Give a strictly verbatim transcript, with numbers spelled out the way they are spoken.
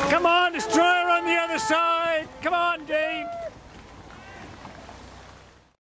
Come on, destroyer on the other side. Come on, Dean.